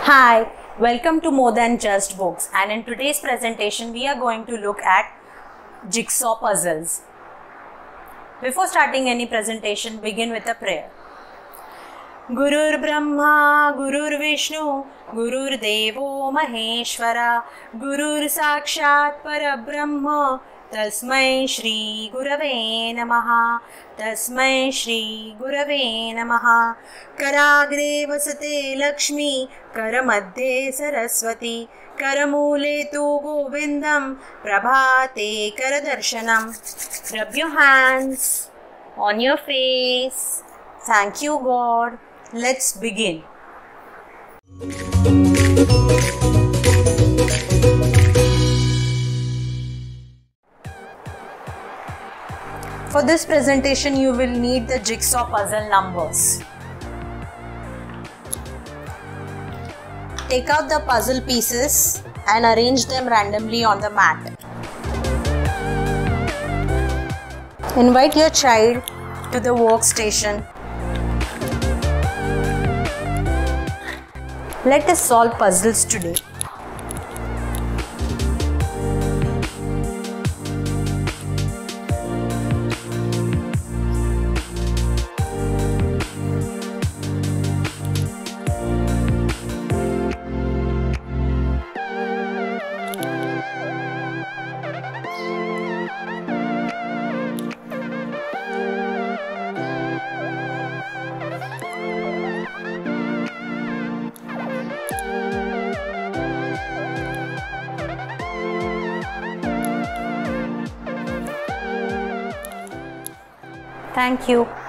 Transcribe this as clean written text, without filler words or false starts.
Hi, welcome to More Than Just Books, and in today's presentation we are going to look at jigsaw puzzles. Before starting any presentation, begin with a prayer. Gurur Brahma, Gurur Vishnu, Gurur Devo Maheshwara, Gurur Sakshat Parabrahma, Tasmai Shri Gurave Namaha, Tasmai Shri Gurave Namaha. Karagre vasate Lakshmi, Karamadhe Saraswati, Karamule tu Govindam, Prabhate Karadarshanam. Rub your hands on your face. Thank you, God. Let's begin. For this presentation, you will need the jigsaw puzzle numbers. Take out the puzzle pieces and arrange them randomly on the mat. Invite your child to the workstation. Let us solve puzzles today. Thank you.